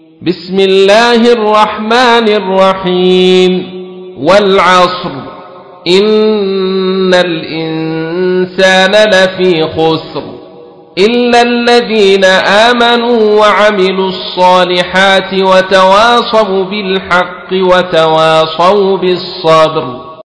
بسم الله الرحمن الرحيم والعصر إن الإنسان لفي خسر إلا الذين آمنوا وعملوا الصالحات وتواصوا بالحق وتواصوا بالصبر.